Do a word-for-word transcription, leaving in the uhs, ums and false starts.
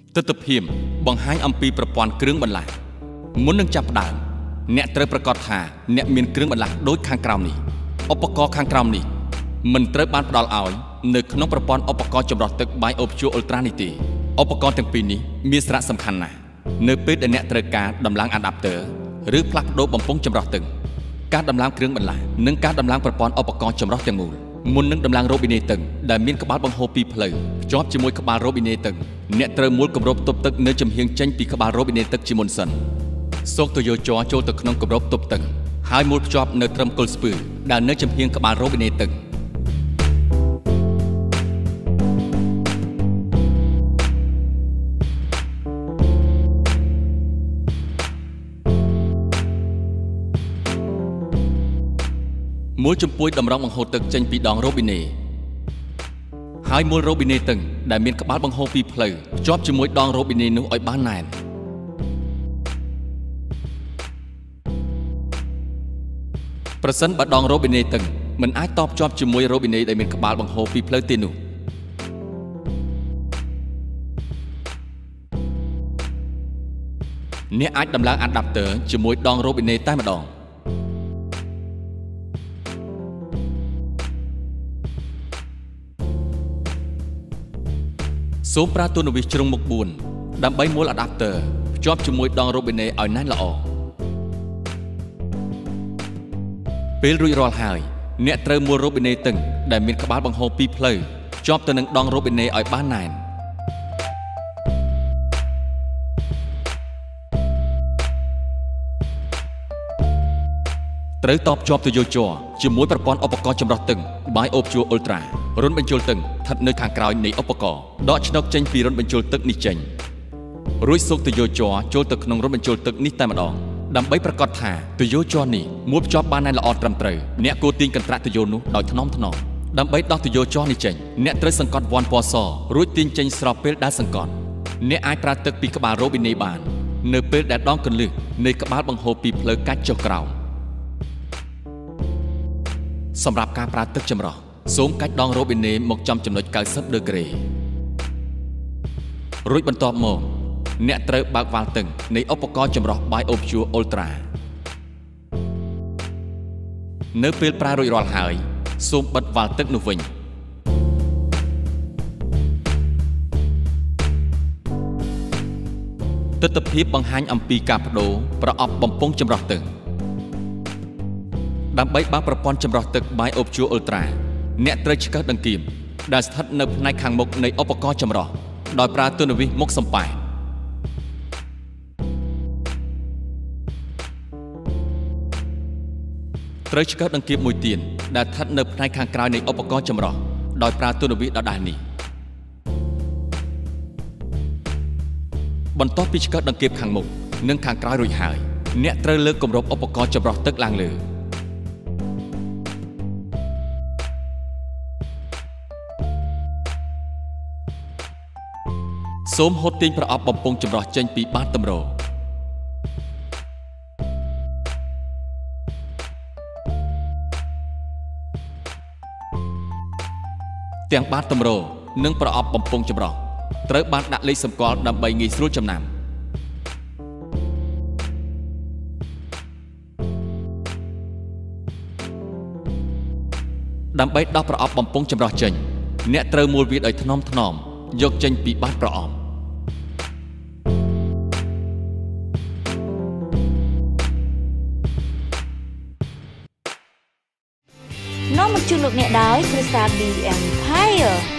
ទិដ្ឋភាពបង្ហាញអំពីប្រព័ន្ធគ្រឿងបន្លាស់មុននឹងចាប់ផ្ដើមអ្នកត្រូវប្រកាសថាអ្នកមានគ្រឿងបន្លាស់ដូចខាងក្រោមនេះឧបករណ៍ខាងក្រោមនេះមិនត្រូវបានផ្ដល់ឲ្យនៅក្នុងប្រព័ន្ធឧបករណ៍ចម្រោះទឹក Biofuel Ultra នេះទេឧបករណ៍ទាំងពីរនេះមានសារៈសំខាន់ណាស់នៅពេលដែលអ្នកត្រូវការដំឡើង adapter ឬផ្លាស់ប្ដូរបំពង់ចម្រោះទឹកការដំឡើងគ្រឿងបន្លាស់និងការដំឡើងប្រព័ន្ធឧបករណ៍ចម្រោះទាំងមូលមុននឹងដំឡើងរ៉ូប៊ីណេទឹកដែលមានក្បាលបង្ហូរពីរផ្លូវភ្ជាប់ជាមួយក្បាលរ៉ូប៊ីណេទឹកអ្នកត្រូវមូលគម្របទប់ទឹកនៅចំហៀងចេញពីក្បាលរ៉ូប៊ីណេទឹកជាមុនសិនសូកទៅយកជ័រចូលទៅក្នុងគម្របទប់ទឹកហើយមូលភ្ជាប់នៅត្រឹមគល់ស្ពឺដែលនៅចំហៀងក្បាលរ៉ូប៊ីណេទឹកមូលចំពួយតម្រង់បង្ហូរទឹកចេញពីដងរ៉ូប៊ីណេហើយមូលរ៉ូប៊ីណេទឹកដែលមានក្បាលបង្ហូរពីរផ្លូវភ្ជាប់ជាមួយដងរ៉ូប៊ីណេនោះឲ្យបានណែនប្រសិនបើដងរ៉ូប៊ីណេទឹកមិនអាចតភ្ជាប់ជាមួយរ៉ូប៊ីណេដែលមានក្បាលបង្ហូរពីរផ្លូវទេនោះអ្នកអាចដំឡើង adapter ជាមួយដងរ៉ូប៊ីណេតែម្ដងសូមប្រើទូនវិសជ្រុងមុខបួនដើម្បីមូល adapter ភ្ជាប់ជាមួយដងរ៉ូប៊ីណេឲ្យណែនល្អពេលរួចរាល់ហើយអ្នកត្រូវមូលរ៉ូប៊ីណេទឹកដែលមានក្បាលបង្ហូរពីរផ្លូវភ្ជាប់ទៅនឹងដងរ៉ូប៊ីណេឲ្យបានណែនត្រូវតភ្ជាប់ទៅយកជ័រជាមួយប្រព័ន្ធឧបករណ៍ចម្រោះទឹក Biofuel Ultra រុនបញ្ចូលទឹកស្ថិតនៅខាងក្រោយនៃឧបករណ៍ដកឆ្នុកចេញពីរុនបញ្ចូលទឹកនេះចេញរួចសូកទៅយកជ័រចូលទៅក្នុងរុនបញ្ចូលទឹកនេះតែម្ដងដើម្បីប្រកាសថាទៅយកជ័រនេះមួយភ្ជាប់បានណែនល្អត្រឹមត្រូវអ្នកគួរទាញកន្ត្រាក់ទៅយកនោះដោយថ្នមថ្នមដើម្បីដោះទៅយកជ័រនេះចេញអ្នកត្រូវសង្កត់វ៉ាន់ពណ៌សរួចទាញចេញស្របពេលដែលសង្កត់អ្នកអាចប្រើទឹកពីក្បាលរ៉ូប៊ីណេបាននៅពេលដែលដងកន្លឹះនៃក្បាលបង្ហូរពីផ្លូវកាច់ចុះក្រោមសម្រាប់ការប្រើទឹកចម្រោះសូមកាច់ដងរ៉ូប៊ីណេមកចំចំណុចเก้าสิบដឺក្រេរួចបន្ទាប់មកអ្នកត្រូវបើកវ៉ាល់ទឹកនៃឧបករណ៍ចម្រោះ Biofuel Ultra នៅពេលប្រើរួចរាល់ហើយសូមបិទវ៉ាល់ទឹកនោះវិញទិដ្ឋភាពបង្ហាញអំពីការបដូរប្រអប់បំពង់ចម្រោះទឹកដើម្បីបើកប្រព័ន្ធចម្រោះទឹក Biofuel Ultra អ្នកត្រូវឆ្កឹះដង្កៀមដែលស្ថិតនៅផ្នែកខាងមុខនៃឧបករណ៍ចម្រោះដោយប្រើទូនវិសមុខសំប៉ែតត្រូវឆ្កឹះដង្កៀមមួយទៀតដែលស្ថិតនៅផ្នែកខាងក្រោយនៃឧបករណ៍ចម្រោះដោយប្រើទូនវិសដដែលនេះបន្ទាប់ពីឆ្កឹះដង្កៀមខាងមុខនិងខាងក្រោយរួចហើយអ្នកត្រូវលើកគម្របឧបករណ៍ចម្រោះទឹកឡើងលើសូមហូតទាញប្រអប់បំពង់ចម្រោះចេញពីបាតទម្រទាំងបាតទម្រនិងប្រអប់បំពង់ចម្រោះត្រូវបានដាក់លេខសម្គាល់ដើម្បីងាយស្រួលចំណាំដើម្បីដោះប្រអប់បំពង់ចម្រោះចេញអ្នកត្រូវមូលវាដោយថ្នមថ្នមយកចេញពីបាតប្រអប់នាំមកជូនលោកអ្នកដោយ Crystal Empire